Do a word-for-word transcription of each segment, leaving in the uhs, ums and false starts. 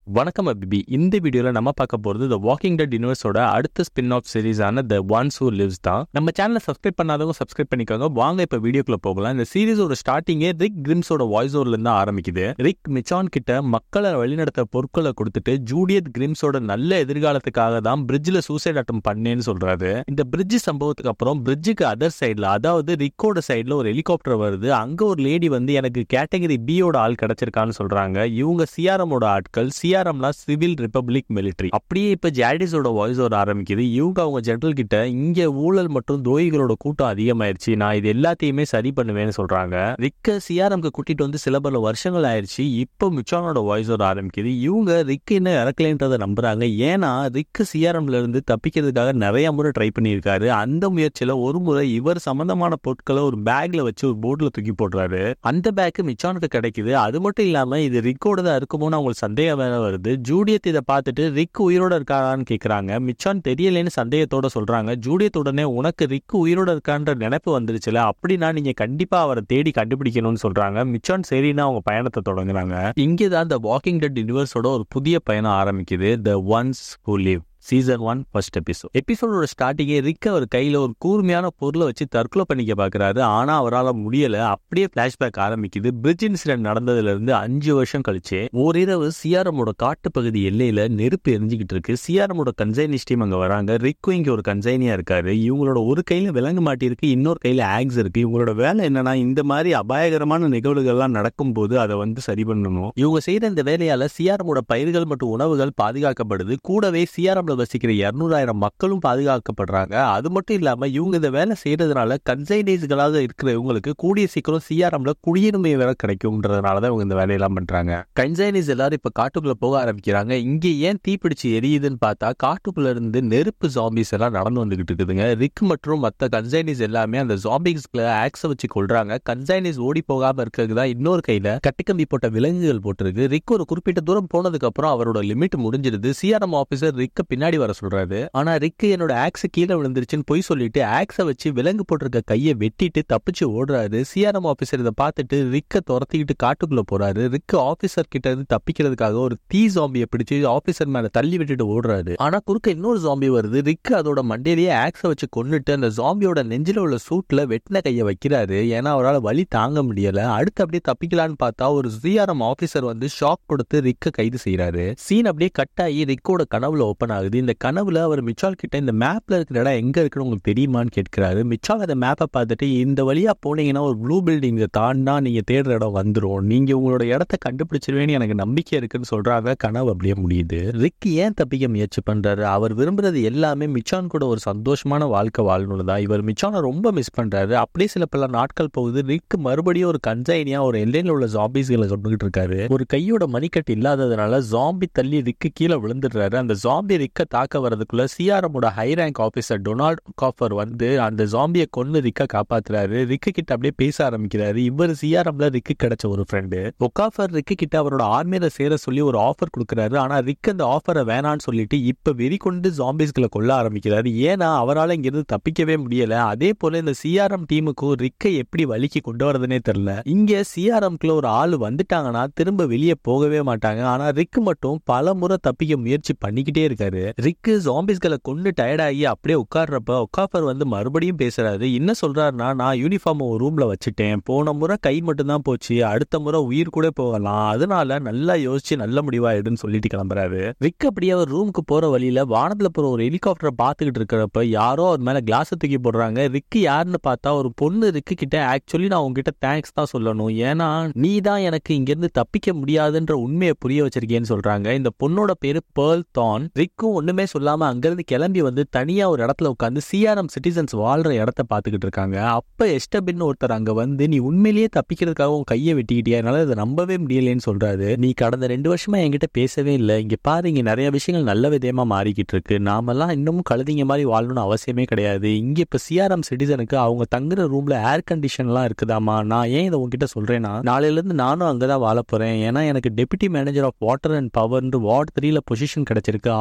வணக்கம் அபிபி. இந்த வீடியோல நம்ம பார்க்க போறது த வாக்கிங் டெட் யூனிவர்ஸோட அடுத்த ஸ்பின் ஆஃப் சீரிஸான த ஒன்ஸ் ஹூ லிவ்ஸ் தான். நம்ம சேனலை சப்ஸ்கிரைப் பண்ணாதவங்க சப்ஸ்கிரைப் பண்ணிக்கோங்க. வாங்க இப்ப வீடியோக்குள்ள போகலாம். இந்த சீரிஸோட ஸ்டார்டிங்கே ரிக் கிரிம்ஸோட வாய்ஸ் ஓவர்ல இருந்து ஆரம்பிக்குது. ரிக் மிச்சான் கிட்ட மக்களை வழிநடத்த பொருட்களை கொடுத்துட்டு ஜூடியத் கிரிம்ஸோட நல்ல எதிர்காலத்துக்காக தான் பிரிட்ஜ்ல சூசைட் அட்டம் பண்ணேன்னு சொல்றாரு. இந்த பிரிட்ஜ் சம்பவத்துக்கு அப்புறம் பிரிட்ஜுக்கு அதர் சைட்ல, அதாவது ரிக்கோட சைட்ல ஒரு ஹெலிகாப்டர் வருது. அங்க ஒரு லேடி வந்து எனக்கு கேட்டகரி பியோட ஆள் கிடைச்சிருக்கான்னு சொல்றாங்க. இவங்க சிஆர்எமோட ஆட்கள். சிஆர்எம்னா சிவில் ரிப்பப்ளிக் மிலிட்டரி. அப்படியே இப்ப ஜாடிஸோட வாய்ஸ் ஓவர் ஆரம்பிக்குது. இவங்க அவங்க ஜெனரல் கிட்ட இங்க ஊழல் மற்றும் துரோகிகளோட கூட்டம் அதிகமாயிருச்சு, நான் இது எல்லாத்தையுமே சரி பண்ணுவேன்னு சொல்றாங்க. ரிக்க சிஆர்எம்க்கு கூட்டிட்டு வந்து சில பல வருஷங்கள் ஆயிடுச்சு. இப்போ மிச்சானோட வாய்ஸ் ஓவர் ஆரம்பிக்குது. இவங்க ரிக் என்ன இறக்கலைன்றதை நம்புறாங்க. ஏன்னா ரிக் சிஆர்எம்ல இருந்து தப்பிக்கிறதுக்காக நிறைய முறை ட்ரை பண்ணியிருக்காரு. அந்த முயற்சியில ஒரு முறை இவர் சம்பந்தமான பொருட்களை ஒரு பேக்ல வச்சு ஒரு போர்ட்ல தூக்கி போடுறாரு. அந்த பேக் மிச்சானுக்கு கிடைக்குது. அது மட்டும் இல்லாம இது ரிக்கோட தான் இருக்குமோன்னு அவங்களுக்கு சந்தேகம் வேற வருது. ஜூடியத் இதை பார்த்துட்டு ரிக் உயிரோட இருக்காரான்னு கேட்கறாங்க. மிச்சான் தெரியலேன்னு சந்தேகத்தோட சொல்றாங்க. ஜூடியத் உடனே உனக்கு ரிக் உயிரோட இருக்கான்ற நினைப்பு வந்துருச்சுல, அப்படின்னா நீங்க கண்டிப்பா அவரை தேடி கண்டுபிடிக்கணும்னு சொல்றாங்க. மிச்சான் சரின்னா அவங்க பயணத்தை தொடங்குறாங்க. இங்கேதான் த வாக்கிங் டெட் யூனிவர்ஸோட ஒரு புதிய பயணம் ஆரம்பிக்குது. The ones who live season one first episode. எபிசோடோட ஸ்டார்டிங்கே ரிக் அவர் கையில ஒரு கூர்மையான பொருளை வச்சு தற்கொலை பண்ணிக்க பாக்குறாரு. ஆனா அவரால் முடியல. அப்படியே பிளாஷ்பேக் ஆரம்பிக்குது. பிரிட்ஜ் இன்சிடென்ட் நடந்ததுல இருந்து அஞ்சு வருஷம் கழிச்சு ஓரிரவு சிஆர்எமோட காட்டு பகுதி எல்லையில நெருப்பு எரிஞ்சுக்கிட்டு இருக்கு. சிஆர்எமோட கன்சைனிஸ் டீம் அங்க வராங்க. ரிக்கும் இங்க ஒரு கன்சைனியா இருக்காரு. இவங்களோட ஒரு கையில விலங்கு மாட்டி இருக்கு, இன்னொரு கையில ஆக்ஸ் இருக்கு. இவங்களோட வேலை என்னன்னா, இந்த மாதிரி அபாயகரமான நிகழ்வுகள்லாம் நடக்கும் போது அதை வந்து சரி பண்ணணும். இவங்க செய்யற இந்த வேலையால சிஆர்எமோட பயிர்கள் மற்றும் உணவுகள் பாதுகாக்கப்படுது. கூடவே சிஆர்எம்ல வசிக்கிற இருநூறாயிரம் மக்களும் பாதுகாக்கப்படுறாங்க. அது மட்டும் இல்லாம இவங்க இந்த வேலை செய்யறதுனால கன்சைனேஸ்களாக இருக்கிற இவங்களுக்கு கூடிய சீக்கிரம் சிஆர்எம்ல குடியுரிமை வேலை கிடைக்கும்ன்றதுனாலதான் இவங்க இந்த வேலையெல்லாம் பண்றாங்க. கன்சைனேஸ் எல்லாரும் இப்ப காட்டுக்குள்ள போக ஆரம்பிக்கிறாங்க. இங்க ஏன் தீப்பிடிச்சு எரியுதுன்னு பார்த்தா, காட்டுக்குள்ள இருந்து நெருப்பு ஜாம்பிஸ் எல்லாம் நடந்து வந்துகிட்டு இருக்குதுங்க. ரிக் மற்றும் மத்த கன்சைனேஸ் எல்லாமே அந்த ஜாம்பிஸ்களை ஆக்ஸ வச்சு கொள்றாங்க. கன்சைனேஸ் ஓடி போகாம இருக்கிறது தான் இன்னொரு கையில கட்டிக்கம்பி போட்ட விலங்குகள் போட்டிருக்கு. ரிக் ஒரு குறிப்பிட்ட தூரம் போனதுக்கு அப்புறம் அவரோட லிமிட் முடிஞ்சிருது. சிஆர்எம் ஆபீசர் ரிக்க பின்னாடி வர சொல்றாரு. ஆனா ரிக் என்னோட ஆக்ஸ் கீழே விழுந்துருச்சுன்னு போய் சொல்லிட்டு ஆக்ஸ வச்சு விலங்கு போட்டிருக்க கையை வெட்டிட்டு தப்பிச்சு ஓடுறாரு. சிஆர்எம் ஆபீசர் இதை பார்த்துட்டு ரிக்க துரத்திக்கிட்டு காட்டுக்குள்ள போறாரு. ரிக் ஆபீசர் கிட்ட இருந்து தப்பிக்கிறதுக்காக ஒரு தீ ஜாம்பியை பிடிச்சு ஆபீசர் மேல தள்ளி விட்டுட்டு ஓடுறாரு. ஆனா குறுக்க இன்னொரு ஜாம்பி வருது. ரிக் அதோட மண்டையிலேயே ஆக்ஸ வச்சு கொன்னுட்டு அந்த ஜாம்பியோட நெஞ்சில உள்ள சூட்ல வெட்டின கையை வைக்கிறாரு. ஏன்னா அவரால் வலி தாங்க முடியல. அடுத்து அப்படியே தப்பிக்கலான்னு பார்த்தா ஒரு சிஆர்எம் ஆபீசர் வந்து ஷாக் கொடுத்து ரிக்க கைது செய்யறாரு. சீன் அப்படியே கட் ஆகி ரிக்கோட கனவுல ஓபன் ஆகுது. இந்த கனவுல அவர் மிச்சால் கிட்ட இந்த மேப்ல இருக்கிற இடம் எங்க இருக்குன்னு உங்களுக்கு தெரியுமான்னு கேட்கிறாரு. மிச்சால் அந்த மேப்பை பார்த்துட்டு இந்த வழியா போனீங்கன்னா ஒரு ப்ளூ பில்டிங் தாண்டா நீங்க தேடுற இடம் வந்துடும், நீங்க உங்களோட இடத்த கண்டுபிடிச்சிருவேன்னு எனக்கு நம்பிக்கை இருக்குன்னு சொல்றாங்க. கனவு அப்படியே முடியுது. ரிக் ஏன் தப்பிக்க முயற்சி பண்றாரு? அவர் விரும்புறது எல்லாமே மிச்சான் கூட ஒரு சந்தோஷமான வாழ்க்கை வாழணும் தான். இவர் மிச்சானை ரொம்ப மிஸ் பண்றாரு. அப்படியே சில பல நாட்கள் போகுது. ரிக் மறுபடியும் ஒரு கன்சைனியா ஒரு எல்லையில உள்ள ஜாம்பிஸ்களை கொண்டுகிட்டு இருக்காரு. ஒரு கையோட மணிக்கட்டு இல்லாததுனால ஜாம்பி தள்ளி ரிக்கு கீழே விழுந்துடுறாரு. அந்த ஜாம்பி ரிக்க தாக்க வரதுக்குள்ள சிஆர்எமோட high rank officer Donald Okafor வந்து அந்த ஜாம்பியை கொண்டு ரிக்க காப்பாத்துறாரு. ரிக்கு கிட்ட அப்படியே பேச ஆரம்பிக்கிறாரு. இவர் சிஆர்எம்ல ரிக்கு கிடைச்ச ஒரு ஃப்ரெண்டு. ஒகாஃபர் ரிக்கு கிட்ட அவரோட ஆர்மியில சேர சொல்லி ஒரு ஆஃபர் கொடுக்குறாரு. ஆனா ரிக் அந்த ஆஃபரை வேணான்னு சொல்லிட்டு இப்ப வெறி கொண்டு ஜாம்பிஸ்களை கொல்ல ஆரம்பிக்கிறாரு. ஏன்னா அவரால் இங்கிருந்து தப்பிக்கவே முடியல. அதே போல இந்த சிஆர்எம் டீமுக்கும் ரிக்கை எப்படி வலிக்கு கொண்டு வரதுனே தெரியல. இங்க சிஆர்எம்குள்ள ஒரு ஆள் வந்துட்டாங்கன்னா திரும்ப வெளியே போகவே மாட்டாங்க. ஆனா ரிக் மட்டும் பல முறை தப்பிக்க முயற்சி பண்ணிக்கிட்டே இருக்காரு. ரிக்கு ஜாம்பிஸ்களை கொண்டு டயர்டாகி அப்படியே உட்கார்றப்ப ஒகாஃபர் வந்து மறுபடியும் பேசுறாரு. என்ன சொல்றாருன்னா, நான் யூனிஃபார்ம் ஒரு ரூம்ல வச்சுட்டேன், போன முறை கை மட்டும் தான் போச்சு, அடுத்த முறை உயிர் கூட போகலாம், அதனால நல்லா யோசிச்சு நல்ல முடிவாயிடுன்னு சொல்லிட்டு கிளம்புறாரு. ரிக் அப்படியே அவர் ரூமுக்கு போற வழியில வானத்துல போற ஒரு ஹெலிகாப்டரை பார்த்துக்கிட்டு இருக்கிறப்ப யாரோ அவர் மேல கிளாஸ் தூக்கி போடுறாங்க. ரிக் யாருன்னு பார்த்தா ஒரு பொண்ணு. ரிக்கு கிட்ட ஆக்சுவலி நான் உங்ககிட்ட தேங்க்ஸ் தான் சொல்லணும், ஏன்னா நீ தான் எனக்கு இங்க இருந்து தப்பிக்க முடியாதுன்ற உண்மையை புரிய வச்சிருக்கேன்னு சொல்றாங்க. இந்த பொண்ணோட பேரு பேர்ல் தார்ன். ரிக்கும் ஒண்ணுமே சொல்லாம அங்கிருந்து கிளம்பி வந்து தனியா ஒரு இடத்துல உட்காந்து சிஆர்எம் சிட்டிசன்ஸ் வாழ்ற இடத்த பாத்துக்கிட்டு இருக்காங்க. அப்ப எஸ்டபின் ஒருத்தர் அங்க வந்து, நீ உண்மையிலேயே தப்பிக்கிறதுக்காக உன் கையை வெட்டிக்கிட்டியா, என்னால அதை நம்பவே முடியலன்னு சொல்றாரு. நீ கடந்த ரெண்டு வருஷமா என்கிட்ட பேசவே இல்லை, இங்க பாரு இங்க நிறைய விஷயங்கள் நல்ல விதமா மாறிக்கிட்டு இருக்கு, நாமெல்லாம் இன்னமும் கழுதிங்க மாதிரி வாழணும்னு அவசியமே கிடையாது. இங்க இப்ப சிஆர்எம் சிட்டிசனுக்கு அவங்க தங்குற ரூம்ல ஏர் கண்டிஷன் எல்லாம் இருக்குதாமா. நான் ஏன் இதை உங்ககிட்ட சொல்றேன்னா, நாளையில இருந்து நானும் அங்கதான் வாழ போறேன். ஏன்னா எனக்கு deputy manager of water and power ward த்ரீல பொசிஷன் கிடைச்சிருக்கு. ஆறு வருஷம்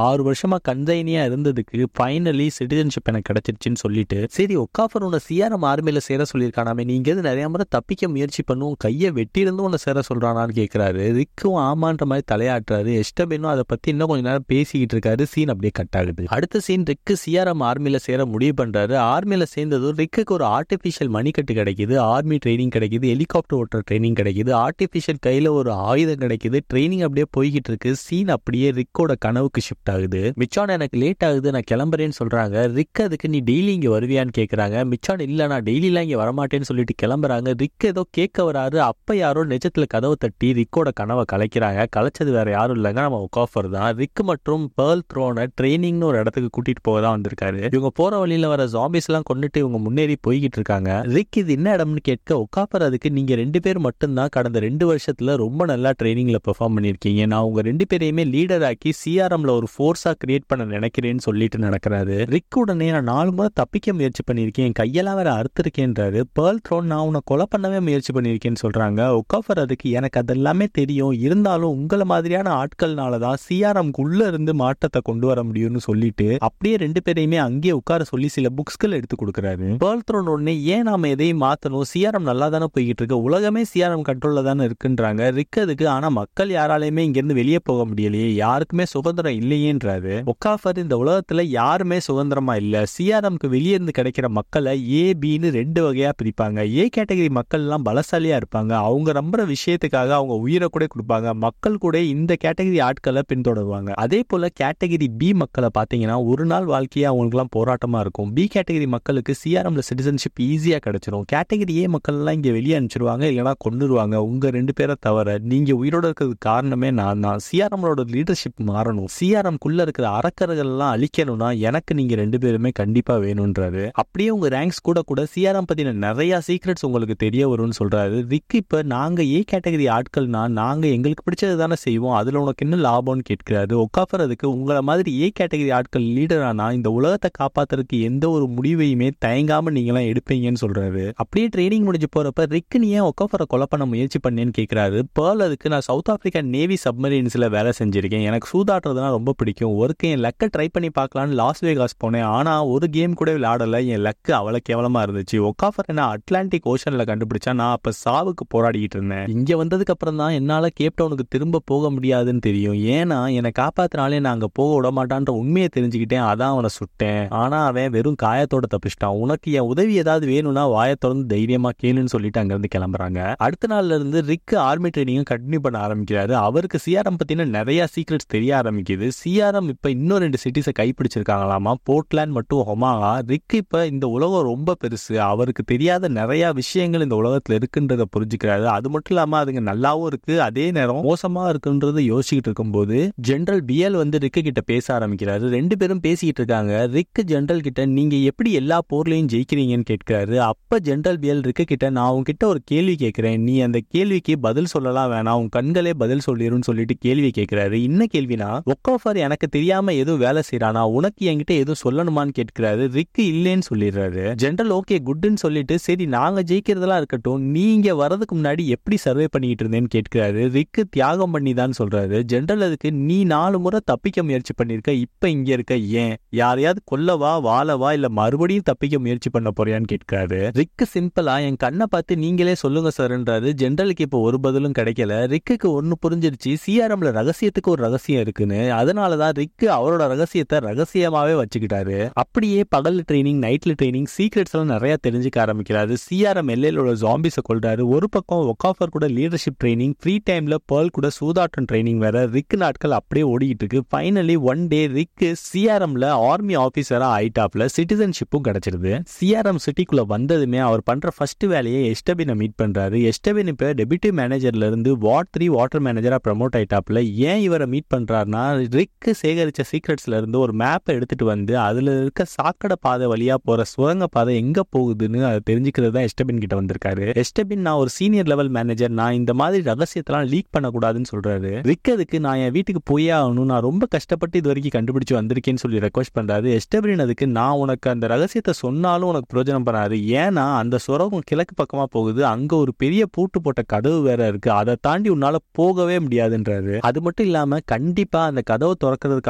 வருஷமா கன்சைனியா இருந்ததுக்கு ஃபைனலி சிட்டிசன்ஷிப் எனக்கு கிடைச்சிருச்சுன்னு சொல்லிட்டு, சரி ஒக்காஃபர் உன்னை சிஆர்எம் ஆர்மியில சேர சொல்லியிருக்கானாமே, நீங்க எது நிறைய முறை தப்பிக்க முயற்சி பண்ணும் கையை வெட்டியிருந்து உன்னை சேர சொல்றானான்னு கேட்கிறாரு. ரிக்கும் ஆமான்ற மாதிரி தலையாட்டுறாரு. எஸ்டபினும் அதை பத்தி இன்னும் கொஞ்ச நேரம் பேசிக்கிட்டு இருக்காரு. சீன் அப்படியே கட் ஆகுது. அடுத்த சீன் ரிக்கு சிஆர்எம் ஆர்மியில சேர முடிவு பண்றாரு. ஆர்மியில சேர்ந்ததும் ரிக்குக்கு ஒரு ஆர்டிபிஷியல் மணிக்கட்டு கிடைக்குது, ஆர்மி ட்ரைனிங் கிடைக்குது, ஹெலிகாப்டர் ஓட்டுற ட்ரைனிங் கிடைக்குது, ஆர்டிபிஷியல் கையில ஒரு ஆயுதம் கிடைக்குது. ட்ரைனிங் அப்படியே போய்கிட்டு இருக்கு. சீன் அப்படியே ரிக்கோட கனவுக்கு ஷிஃப்ட் ஆகுது. மிச்சான் எனக்கு லேட் ஆகுது, நான் கிளம்புறேன்னு சொல்றாங்க. ரிக் அதுக்கு நீ டெய்லி இங்க வருவியான்னு கேட்கறாங்க. மிச்சான் இல்ல நான் டெய்லிலாம் இங்க வரமாட்டேன்னு சொல்லிட்டு கிளம்புறாங்க. ரிக் ஏதோ கேட்க வராரு. அப்ப யாரோ நிஜத்துல கதவை தட்டி ரிக்கோட கனவை கலைக்கிறாங்க. கலைச்சது வேற யாரும் இல்லைங்க, நம்ம ஒக்காஃபர் தான். ரிக் மற்றும் பேர்ல் த்ரோனை ட்ரைனிங்னு ஒரு இடத்துக்கு கூட்டிட்டு போக தான் வந்திருக்காரு. இவங்க போற வழியில வர ஜாம்பிஸ் எல்லாம் கொண்டுட்டு இவங்க முன்னேறி போய்கிட்டு இருக்காங்க. ரிக் இது என்ன இடம்னு கேட்க ஒக்காஃபர் அதுக்கு நீங்க ரெண்டு பேர் மட்டும்தான் கடந்த ரெண்டு வருஷத்துல ரொம்ப நல்லா ட்ரைனிங்ல பெர்ஃபார்ம் பண்ணிருக்கீங்க, நான் உங்க ரெண்டு பேரையுமே லீடர் ஆக்கி சிஆர்எம்ல ஒரு ஃபோர்ஸா கிரியேட் பண்ண நினைக்கிறேன்னு சொல்லிட்டு நடக்கிறாரு. ரிக் உடனே நான் நாலு முறை தப்பிக்க முயற்சி பண்ணிருக்கேன், கையெல்லாம் வேற அறுத்திருக்கேன்றாரு. பேர்ல் த்ரோன் நான் உன்னை கொலை பண்ணவே முயற்சி பண்ணிருக்கேன்னு சொல்றாங்க. ஒக்காஃபர் அதுக்கு எனக்கு அதெல்லாமே தெரியும், இருந்தாலும் உங்களை மாதிரியான ஆட்கள்னாலதான் சிஆர்எம் உள்ள இருந்து மாற்றத்தை கொண்டு வர முடியும்னு சொல்லிட்டு அப்படியே ரெண்டு பேரையுமே அங்கேயே உட்கார சொல்லி சில புக்ஸ்கள் எடுத்து கொடுக்குறாரு. பேர்ல் த்ரோன் உடனே ஏன் நாம எதையும் மாத்தணும், சிஆர்எம் நல்லா தானே போய்கிட்டு இருக்கு, உலகமே சிஆர்எம் கண்ட்ரோல்ல தானே இருக்குன்றாங்க. ரிக் அதுக்கு ஆனா மக்கள் யாராலையுமே இங்க இருந்து வெளியே போக முடியலையே, யாருக்குமே சுதந்திரம் இல்லையேன்றாரு. ஒக்காஃபர் இந்த உலகத்துல யாருமே சுதந்திரமா இல்ல, சிஆர்எம்க்கு வெளியே இருந்து கிடைக்கிற மக்களை ஏ பின்னு ரெண்டு வகையா பிரிப்பாங்க. ஏ கேட்டகரி மக்கள் எல்லாம் பலசாலியா இருப்பாங்க, அவங்க நம்புற விஷயத்துக்காக அவங்க உயிரை கூட கொடுப்பாங்க, மக்கள் கூட இந்த கேட்டகரி ஆட்களை பின்தொடருவாங்க. அதே போல கேட்டகரி பி மக்களை பாத்தீங்கன்னா ஒரு நாள் வாழ்க்கையா அவங்களுக்கு எல்லாம் போராட்டமா இருக்கும். பி கேட்டகரி மக்களுக்கு சிஆர்எம்ல சிட்டிசன்ஷிப் ஈஸியா கிடைச்சிடும். கேட்டகரி ஏ மக்கள் எல்லாம் இங்க வெளியே அனுப்பிச்சிருவாங்க, இல்லைன்னா கொண்டுருவாங்க. உங்க ரெண்டு பேரை தவிர நீங்க உயிரோட இருக்கிறது காரணமே நான் தான். சிஆர்எம்மோட லீடர்ஷிப் மாறணும், சிஆர்எம் குள்ள இருக்கிற அரக்கர்கள் எல்லாம் அழிக்கணும்னா எனக்கு நீங்க ரெண்டு பேருமே கண்டிப்பா வேணும்ன்றாரு. அப்படியே உங்க ரேங்க்ஸ் கூட கூட சிஆர்எம் பத்தின நிறைய சீக்ரெட்ஸ் உங்களுக்கு தெரிய வரும்னு சொல்றாரு. ரிக் இப்ப நாங்க ஏ கேட்டகரி ஆட்கள்னா நாங்க எங்களுக்கு பிடிச்சது தானே செய்வோம், அதுல உனக்கு என்ன லாபம்னு கேட்கிறாரு. ஒக்காஃபர் அதுக்கு உங்களை மாதிரி ஏ கேட்டகரி ஆட்கள் லீடரானா இந்த உலகத்தை காப்பாத்துறதுக்கு எந்த ஒரு முடிவையுமே தயங்காம நீங்க எல்லாம் எடுப்பீங்கன்னு சொல்றாரு. அப்படியே ட்ரைனிங் முடிஞ்சு போறப்ப ரிக் நீ ஏன் ஒக்காஃபரை கொலை பண்ண முயற்சி பண்ணேன்னு கேட்கிறாரு. பேர்ல் அதுக்கு நான் சவுத் ஆப்பிரிக்கா நேவி சப்மரீன்ஸ்ல வேலை செஞ்சிருக்கேன், எனக்கு சூதாட்டுறதுனா ரொம்ப பிடிக்கும், ஒருக்க என் லக்கை ட்ரை பண்ணி பார்க்கலான்னு லாஸ் வேகாஸ் போனேன், ஆனா ஒரு கேம் கூட விளையாடல, என் லக்கு அவ்வளவு கேவலமா இருந்துச்சு. ஒக்காஃபர் என்ன அட்லாண்டிக் ஓஷன்ல கண்டுபிடிச்சா, நான் அப்ப சாவுக்கு போராடிக்கிட்டு இருந்தேன், இங்க வந்ததுக்கு அப்புறம் தான் என்னால கேப்டவுனுக்கு திரும்ப போக முடியாதுன்னு தெரியும், ஏன்னா என்னை காப்பாத்தினாலே நான் அங்க போக விட மாட்டான்ற உண்மையை தெரிஞ்சுக்கிட்டேன், அதான் அவனை சுட்டேன், ஆனா அவன் வெறும் காயத்தோட தப்பிச்சிட்டான், உனக்கு என் உதவி ஏதாவது வேணும்னா வாயை திறந்து தைரியமா கேளுன்னு சொல்லிட்டு அங்க இருந்து கிளம்புறாங்க. அடுத்த நாள்ல இருந்து ரிக் ஆர்மி ட்ரைனிங் கண்டினியூ பண்ண ஆரம்பிக்கிறாரு. அவருக்கு சிஆர்எம் பத்தின நிறைய சீக்ரெட்ஸ் தெரிய ஆரம்பிக்குது. சிஆர்எம் இப்ப இன்னும் ரெண்டு சிட்டிஸை கைப்பிடிச்சிருக்காங்களாமா, போர்ட்லாண்ட் மற்றும் ஒமாஹா. ரிக் இப்ப இந்த உலகம் ரொம்ப பெருசு, அவருக்கு தெரியாத நிறைய விஷயங்கள் இந்த உலகத்துல இருக்குன்றத புரிஞ்சுக்கிறாரு. அது மட்டும் இல்லாம அதுங்க நல்லாவும் இருக்கு, அதே நேரம் மோசமா இருக்குன்றத யோசிச்சுட்டு இருக்கும்போது ஜெனரல் பிஎல் வந்து ரிக்கு கிட்ட பேச ஆரம்பிக்கிறாரு. ரெண்டு பேரும் பேசிக்கிட்டு இருக்காங்க. ரிக் ஜெனரல் கிட்ட நீங்க எப்படி எல்லா போர்லையும் ஜெயிக்கிறீங்கன்னு கேட்கிறாரு. அப்ப ஜெனரல் பிஎல் ரிக்கு கிட்ட நான் உன்கிட்ட ஒரு கேள்வி கேட்கிறேன், நீ அந்த கேள்விக்கு பதில் சொல்லலாம் வேணாம், உன் கண்களே பதில் சொல்லிருன்னு சொல்லிட்டு கேள்வி கேட்கிறாரு. என்ன கேள்வினா, ஒக்காஃபர் எனக்கு தெரியாம எதுவும் வேலை செய்யறானா, உனக்கு என்கிட்ட எதுவும் சொல்லணுமான்னு கேட்கிறாரு. ரிக்கு இல்லேன்னு சொல்லிடுறாரு. ஜெனரல் ஓகே குட்ன்னு சொல்லிட்டு சரி நாங்க ஜெயிக்கிறதெல்லாம் இருக்கட்டும், நீங்க வரதுக்கு முன்னாடி எப்படி சர்வே பண்ணிட்டு இருந்தேன்னு கேட்கிறாரு. ரிக்கு தியாகம் பண்ணி தான் சொல்றாரு. ஜெனரல் அதுக்கு நீ நாலு முறை தப்பிக்க முயற்சி பண்ணிருக்க, இப்ப இங்க இருக்க ஏன், யாரையாவது கொல்லவா வாழவா இல்ல மறுபடியும் தப்பிக்க முயற்சி பண்ண போறியான்னு கேட்கிறாரு. ரிக்கு சிம்பிளா என் கண்ணை பார்த்து நீங்களே சொல்லுங்க சார்ன்றாரு. ஜெனரலுக்கு இப்ப ஒரு பதிலும் கிடைக்கல. ரிக்குக்கு ஒன்னு புரிஞ்சிருச்சு, சிஆர்எம்ல ரகசியத்துக்கு ஒரு ரகசியம் இருக்குன்னு, அதனாலதான் ரிக்கு அவரோட ரகசியத்தை ரகசியமாவே வச்சுக்கிட்டாரு. அப்படியே பகல் ட்ரைனிங் நைட்ல ட்ரைனிங் சீக்ரெட்ஸ் எல்லாம் நிறைய தெரிஞ்சுக்க ஆரம்பிக்கிறாரு. சிஆர்எம் எல்லையிலோட ஜாம்பிஸை கொள்றாரு. ஒரு பக்கம் ஒக்காஃபர் கூட லீடர்ஷிப் ட்ரைனிங், ஃப்ரீ டைம்ல பேர்ல் கூட சூதாட்டம் ட்ரைனிங் வேற. ரிக் நாட்கள் அப்படியே ஓடிட்டு இருக்கு. ஃபைனலி ஒன் டே ரிக் சிஆர்எம்ல ஆர்மி ஆபீசரா ஆயிட்டாப்ல, சிட்டிசன்ஷிப்பும் கிடைச்சிருது. சிஆர்எம் சிட்டிக்குள்ள வந்ததுமே அவர் பண்ற ஃபர்ஸ்ட் வேலையை எஸ்டபினை மீட் பண்றாரு. எஸ்டபின் இப்ப டெபியூட்டி மேனேஜர்ல இருந்து வார்ட் த்ரீ வாட்டர் மேனேஜரா ப்ரமோட் ஆயிட்டாப்ல. ஏன் இவரை மீட் பண்றாருன்னா, ரிக் சேகரிச்ச சீக்ரெட்ஸ்ல இருந்து ஒரு மேப்பை எடுத்துட்டு வந்து அதுல இருக்க சாக்கடை பாதை வழியா போற சுரங்க பாதை எங்க போகுதுன்னு அதை தெரிஞ்சுக்கிறது தான் எஸ்டபின் கிட்ட வந்திருக்காரு. எஸ்டபின் நான் ஒரு சீனியர் லெவல் மேனேஜர், நான் இந்த மாதிரி ரகசியத்தெல்லாம் லீக் பண்ணக்கூடாதுன்னு சொல்றாரு. ரிக் அதுக்கு நான் என் வீட்டுக்கு போயே ஆகணும், நான் ரொம்ப கஷ்டப்பட்டு இது வரைக்கும் கண்டுபிடிச்சு வந்திருக்கேன்னு சொல்லி ரெக்வஸ்ட் பண்றாரு. எஸ்டபின் அதுக்கு நான் உனக்கு அந்த ரகசியத்தை சொன்னாலும் உனக்கு பிரயோஜனம் பண்ணாரு, ஏன்னா அந்த சுரகம் கிழக்கு பக்கமா போகுது, அங்க ஒரு பெரிய பூட்டு போட்ட கதவு வேற இருக்கு, அதை தாண்டி உன்னால போகவே முடியாதுன்றாரு. அது மட்டும் இல்லாம கண்டிப்பா அந்த கதவை திறக்கிறதுக்கான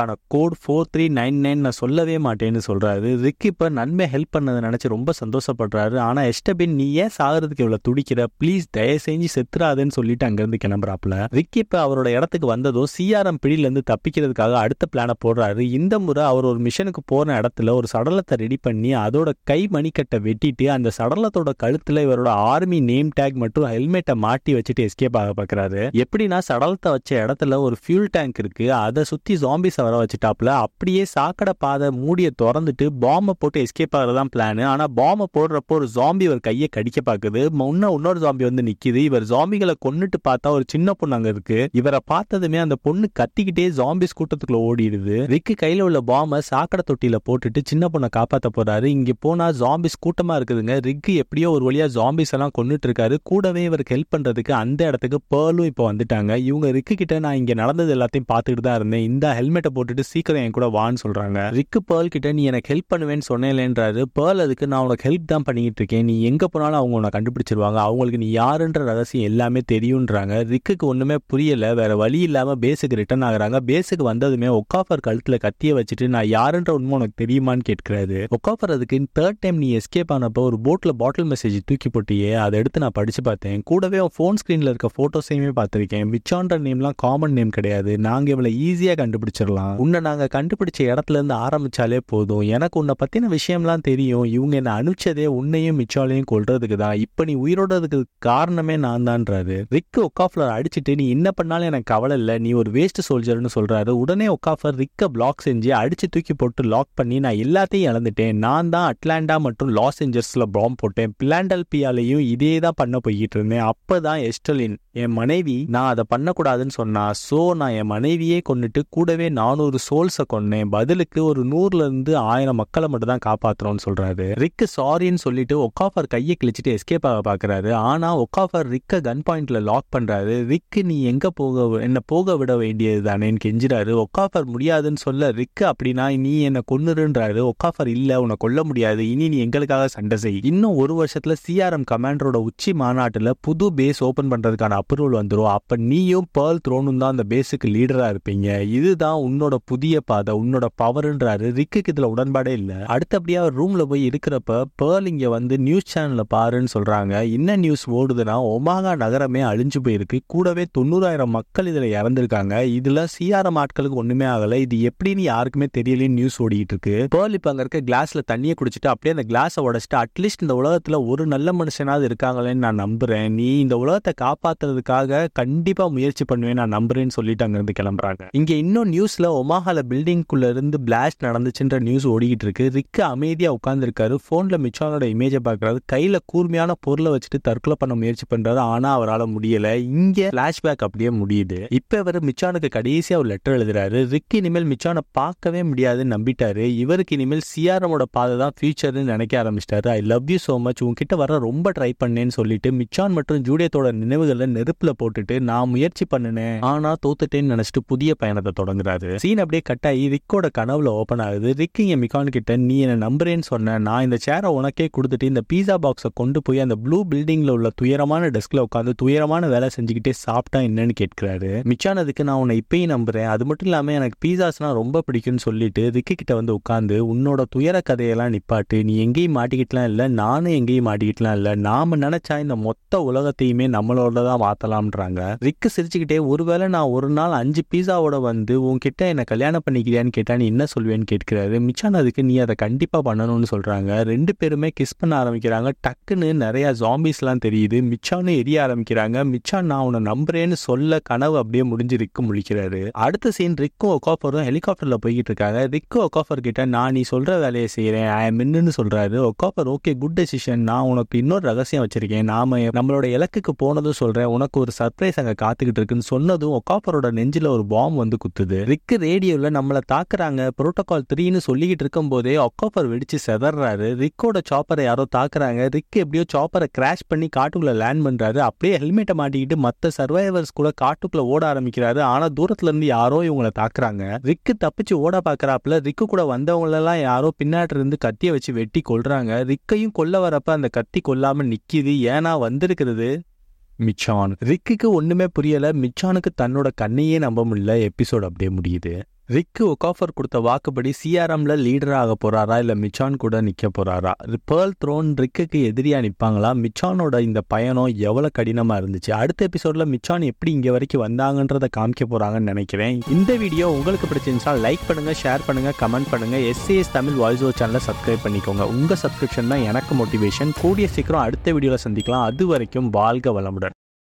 அதுக்கான code four three nine nine நான் சொல்லவே மாட்டேன்னு சொல்றாரு. ரிக் இப்ப நன்மை ஹெல்ப் பண்ணதை நினைச்சு ரொம்ப சந்தோஷப்படுறாரு. ஆனா எஸ்டபின் நீ ஏன் சாகிறதுக்கு இவ்வளவு துடிக்கிற, ப்ளீஸ் தயவு செஞ்சு செத்துறாதுன்னு சொல்லிட்டு அங்கிருந்து கிளம்புறாப்புல. ரிக் இப்ப அவரோட இடத்துக்கு வந்ததும் சிஆர்எம் பிடியில இருந்து தப்பிக்கிறதுக்காக அடுத்த பிளான போடுறாரு. இந்த முறை அவர் ஒரு மிஷனுக்கு போன இடத்துல ஒரு சடலத்தை ரெடி பண்ணி அதோட கை மணிக்கட்டை வெட்டிட்டு அந்த சடலத்தோட கழுத்துல இவரோட ஆர்மி நேம் டேக் மற்றும் ஹெல்மெட்டை மாட்டி வச்சுட்டு எஸ்கேப் ஆக பாக்குறாரு. எப்படின்னா சடலத்தை வச்ச இடத்துல ஒரு ஃபியூல் டேங்க் இருக்கு, அதை சுத்தி ஜாம்பிஸ் வர வச்சுட்டாப்ல. அப்படியே சாக்கடை பாதை மூடிய திறந்துட்டு பாம்பை போட்டு எஸ்கேப் ஆகிறதான் பிளான். ஆனா பாம்பை போடுறப்போ ஒரு ஜாம்பி ஒரு கையை கடிக்க பாக்குது. முன்ன இன்னொரு ஜாம்பி வந்து நிக்குது. இவர் ஜாம்பிகளை கொன்னுட்டு பார்த்தா ஒரு சின்ன பொண்ணு அங்க இருக்கு. இவரை பார்த்ததுமே அந்த பொண்ணு கத்திக்கிட்டே ஜாம்பிஸ் கூட்டத்துக்குள்ள ஓடிடுது. ரிக்கு கையில உள்ள பாம்பை சாக்கடை தொட்டியில போட்டுட்டு சின்ன பொண்ணை காப்பாத்த போறாரு. இங்க போனா ஜாம்பிஸ் கூட்டமா இருக்குதுங்க. ரிக்கு எப்படியோ ஒரு வழியா ஜாம்பிஸ் எல்லாம் கொன்னுட்டு இருக்காரு. கூடவே இவருக்கு ஹெல்ப் பண்றதுக்கு அந்த இடத்துக்கு பேர்லும் இப்ப வந்துட்டாங்க. இவங்க ரிக்கு கிட்ட நான் இங்க நடந்தது எல்லாத்தையும் பார்த்துட்டு தான் இருந்தேன், இந்த ஹெல்மெட்டை போட்டுட்டு சீக்கிரம் என் கூட வான்னு சொல்றாங்க. ரிக்கு பேர்ல் கிட்ட நீ எனக்கு ஹெல்ப் பண்ணுவேன்னு சொன்னேன்றாரு. பேர்ல் அதுக்கு நான் உனக்கு ஹெல்ப் தான் பண்ணிட்டு இருக்கேன், நீ எங்க போனாலும் அவங்க உன்னை கண்டுபிடிச்சிருவாங்க, அவங்களுக்கு நீ யாருன்ற ரகசியம் எல்லாமே தெரியும்ன்றாங்க. ரிக்குக்கு ஒண்ணுமே புரியல. வேற வழி இல்லாம பேஸுக்கு ரிட்டர்ன் ஆகுறாங்க. பேஸுக்கு வந்ததுமே ஒக்காஃபர் கழுத்துல கத்திய வச்சுட்டு நான் யாருன்ற உண்மை உனக்கு தெரியுமான்னு கேட்கிறாரு. ஒக்காஃபர் அதுக்கு தேர்ட் டைம் நீ எஸ்கேப் ஆனப்போ ஒரு போட்ல பாட்டில் மெசேஜ் தூக்கி போட்டியே, அதை எடுத்து நான் படிச்சு பார்த்தேன். கூடவே போன் ஸ்கிரீன்ல இருக்க போட்டோஸையுமே பார்த்திருக்கேன். மிச்சான்ற நேம்லாம் காமன் நேம் கிடையாது, நாங்க இவளை ஈஸியா கண்டுபிடிச்சிடலாம். உன்னை நாங்க கண்டுபிடிச்ச இடத்துல இருந்து ஆரம்பிச்சாலே போதும். எனக்கு உன்னை பத்தின விஷயம்லாம் தெரியும். இவங்க என்ன அனுப்பிச்சதே உன்னையும் மிச்சாலையும் கொல்றதுக்கு தான். இப்ப நீ உயிரோடுறதுக்கு காரணமே நான் தான்றாரு. ரிக் ஒக்காஃபர் அடிச்சுட்டு நீ என்ன பண்ணாலும் எனக்கு கவலை இல்லை, நீ ஒரு வேஸ்ட் சோல்ஜர்னு சொல்றாரு. உடனே ஒக்காஃபர் ரிக்க பிளாக் செஞ்சு அடிச்சு தூக்கி போட்டு லாக் பண்ணி நான் எல்லாத்தையும் இழந்துட்டேன், நான் தான் அட்லாண்டா மற்றும் லாஸ் ஏஞ்சல்ஸ்ல பாம்பு போட்டேன், பிலாண்டல்பியாலையும் இதே தான் பண்ண போய்கிட்டு இருந்தேன். அப்பதான் எஸ்டலின் என் மனைவி நான் அதை பண்ணக்கூடாதுன்னு சொன்னா, சோ நான் என் மனைவியே கொண்டுட்டு கூடவே நானூறு சோல்ஸை கொன்னேன், பதிலுக்கு ஒரு நூறுல இருந்து ஆயிரம் மக்களை மட்டும் தான் காப்பாத்துறோம்னு சொல்றாரு. ரிக் சாரின்னு சொல்லிட்டு ஒக்காஃபர் கையை கிழிச்சிட்டு எஸ்கேப் ஆக பாக்குறாரு. ஆனா ஒக்காஃபர் ரிக்க கன் பாயிண்ட்ல லாக் பண்றாரு. ரிக் நீ எங்க போக என்ன போக விட வேண்டியது தானேன்னு கெஞ்சுறாரு. ஒக்காஃபர் முடியாதுன்னு சொல்ல ரிக் அப்படின்னா நீ என்ன கொன்னுருன்றாரு. ஒக்காஃபர் இல்ல உன்னை கொல்ல முடியாது, இனி நீ எங்களுக்காக சண்டை செய். இன்னும் ஒரு வருஷத்துல சிஆர்எம் கமாண்டரோட உச்சி மாநாட்டுல புது பேஸ் ஓபன் பண்றதுக்கான அப்ரூவல் வந்துடும். அப்ப நீயும் பேர்ல் த்ரோனும் தான் அந்த பேஸுக்கு லீடரா இருப்பீங்க, இதுதான் உன்னோட புதிய பாதை, உன்னோட பவர்ன்றாரு. ரிக்குக்கு இதுல உடன்பாடே இல்ல. அடுத்தபடியா ரூம்ல போய் இருக்கிறப்ப பேர்ல் இங்க வந்து நியூஸ் சேனல்ல பாருன்னு சொல்றாங்க. என்ன நியூஸ் ஓடுதுன்னா ஒமாகா நகரமே அழிஞ்சு போயிருக்கு, கூடவே தொண்ணூறாயிரம் மக்கள் இதுல இறந்திருக்காங்க, இதுல சிஆர்எம் ஆட்களுக்கு ஒண்ணுமே ஆகல, இது எப்படின்னு யாருக்குமே தெரியலன்னு நியூஸ் ஓடிட்டு இருக்கு. பேர்ல் இப்ப அங்க இருக்க கிளாஸ்ல தண்ணியை குடிச்சிட்டு அப்படியே அந்த கிளாஸை உடைச்சிட்டு அட்லீஸ்ட் இந்த உலகத்துல ஒரு நல்ல மனுஷனாவது இருக்காங்களேன்னு நான் நம்புறேன், நீ இந்த உலகத்தை காப்பாத்துறதுக்காக கண்டிப்பா முயற்சி பண்ணுவேன் நான் நம்புறேன்னு சொல்லிட்டு அங்க இருந்து கிளம்புறாங்க. இங்க இன்னும் நியூஸ்ல ஒமாஹால பில்டிங்குள்ள இருந்து பிளாஸ்ட் நடந்துச்சுன்ற நியூஸ் ஓடிக்கிட்டு இருக்கு. ரிக் அமைதியா உட்கார்ந்து இருக்காரு. போன்ல மிச்சானோட இமேஜை பாக்குறாரு. கையில கூர்மையான பொருளை வச்சுட்டு தற்கொலை பண்ண முயற்சி பண்றாரு. ஆனா அவரால் முடியல. இங்க பிளாஷ்பேக் அப்படியே முடியுது. இப்ப இவர் மிச்சானுக்கு கடைசியா ஒரு லெட்டர் எழுதுறாரு. ரிக் இனிமேல் மிச்சானை பார்க்கவே முடியாதுன்னு நம்பிட்டாரு. இவருக்கு இனிமேல் சிஆர்எமோட பாதை தான் ஃபியூச்சர்னு நினைக்க ஆரம்பிச்சிட்டாரு. I love you so much, உங்ககிட்ட வர ரொம்ப ட்ரை பண்ணேன்னு சொல்லிட்டு மிச்சான் மற்றும் ஜூலியத்தோட நினைவுகளை நெருப்புல போட்டுட்டு நான் முயற்சி பண்ணினேன் ஆனா தோத்துட்டேன்னு நினைச்சிட்டு புதிய பயணத்தை தொடங்குறாரு. சீன் அப்படியே கட் ஆகி ரிக்கோட கனவுல ஓபன் ஆகுது. ரிக் இங்க மிகான் கிட்ட நீ என்ன நம்புறேன்னு சொன்ன, நான் இந்த சேரை உனக்கே கொடுத்துட்டு இந்த பீஸா பாக்ஸை கொண்டு போய் அந்த ப்ளூ பில்டிங்ல உள்ள துயரமான டெஸ்க்ல உட்காந்து துயரமான வேலை செஞ்சுக்கிட்டே சாப்பிட்டா என்னன்னு கேட்கிறாரு. மிச்சான் அதுக்கு நான் உன்னை இப்பயும் நம்புறேன், அது மட்டும் இல்லாம எனக்கு பீஸாஸ்னா ரொம்ப பிடிக்கும்னு சொல்லிட்டு ரிக்கு கிட்ட வந்து உட்காந்து உன்னோட துயர கதையெல்லாம் நிப்பாட்டு, நீ எங்கேயும் மாட்டிக்கிட்டலாம் இல்ல, நானும் எங்கேயும் மாட்டிக்கிட்டலாம் இல்ல, நாம நினைச்சா இந்த மொத்த உலகத்தையுமே நம்மளோட தான் மாத்தலாம்ன்றாங்க. ரிக்கு சிரிச்சுக்கிட்டே ஒருவேளை நான் ஒரு நாள் அஞ்சு பீஸாவோட வந்து உன்கிட்ட என்ன கல்யாணம் பண்ணிக்கிறியான்னு கேட்டா நீ என்ன சொல்வேன்னு கேட்கிறாரு. மிச்சான் அதுக்கு நீ அதை கண்டிப்பா பண்ணணும்னு சொல்றாங்க. ரெண்டு பேருமே கிஸ் பண்ண ஆரம்பிக்கிறாங்க. டக்குன்னு நிறைய ஜாம்பிஸ் எல்லாம் தெரியுது. மிச்சானும் எரிய ஆரம்பிக்கிறாங்க. மிச்சான் நான் உன்னை நம்புறேன்னு சொல்ல கனவு அப்படியே முடிஞ்சு ரிக்கு முழிக்கிறாரு. அடுத்த சீன் ரிக்கும் ஒக்காஃபரும் ஹெலிகாப்டர்ல போய்கிட்டு இருக்காங்க. ரிக்கு ஒக்காஃபர் கிட்ட நான் நீ சொல்ற வேலையை செய்யறேன் ஐ எம் இன்னு சொல்றாரு. ஒக்காஃபர் ஓகே குட் டெசிஷன், நான் உனக்கு இன்னொரு ரகசியம் வச்சிருக்கேன், நாம நம்மளோட இலக்குக்கு போனதும் சொல்றேன், உனக்கு ஒரு சர்ப்ரைஸ் அங்க காத்துக்கிட்டு இருக்குன்னு சொன்னதும் ஒக்காஃபரோட நெஞ்சில ஒரு பாம்பு வந்து குத்துது. ரிக்கு ரேடியோல நம்மள தாக்குறாங்க புரோட்டோகால் த்ரீன்னு சொல்லிக்கிட்டு இருக்கும் போதே ஒக்காஃபர் வெடிச்சு செதறாரு. ரிக்கோட சாப்பரை யாரோ தாக்குறாங்க. ரிக் எப்படியோ சாப்பரை கிராஷ் பண்ணி காட்டுக்குள்ள லேண்ட் பண்றாரு. அப்படியே ஹெல்மெட்டை மாட்டிக்கிட்டு மத்த சர்வைவர்ஸ் கூட காட்டுக்குள்ள ஓட ஆரம்பிக்கிறாரு. ஆனா தூரத்துல இருந்து யாரோ இவங்களை தாக்குறாங்க. ரிக்கு தப்பிச்சு ஓட பாக்குறாப்புல ரிக்கு கூட வந்தவங்க எல்லாம் யாரோ பின்னாடி இருந்து கத்திய வச்சு வெட்டி கொல்றாங்க. ரிக்கையும் கொல்ல வரப்ப அந்த கத்தி கொல்லாம நிக்குது. ஏன்னா வந்திருக்கிறது மிச்சான். ரிக்குக்கு ஒண்ணுமே புரியல. மிச்சானுக்கு தன்னோட கண்ணையே நம்ப முடியல. எபிசோட் அப்படியே முடியுது. ரிக்கு ஒகாஃபர் கொடுத்த வாக்குப்படி சிஆர்எம்ல லீடர் ஆக போறாரா இல்ல மிச்சான் கூட நிக்க போறாரா? பேர்ல் த்ரோன் ரிக்குக்கு எதிரியா நிப்பாங்களா? மிச்சானோட இந்த பயணம் எவ்வளவு கடினமா இருந்துச்சு? அடுத்த எபிசோட்ல மிச்சான் எப்படி இங்க வரைக்கும் வந்தாங்கன்றத காமிக்க போறாங்கன்னு நினைக்கிறேன். இந்த வீடியோ உங்களுக்கு பிடிச்சிருந்துச்சா லைக் பண்ணுங்க, ஷேர் பண்ணுங்க, கமெண்ட் பண்ணுங்க. எஸ்ஏஎஸ் தமிழ் வாய்ஸ் ஓவர் சேனலை சப்ஸ்கிரைப் பண்ணிக்கோங்க. உங்க சப்ஸ்கிரிப்ஷன் தான் எனக்கு மோட்டிவேஷன். கூடிய சீக்கிரம் அடுத்த வீடியோல சந்திக்கலாம். அது வரைக்கும் வாழ்க வளமுடன்.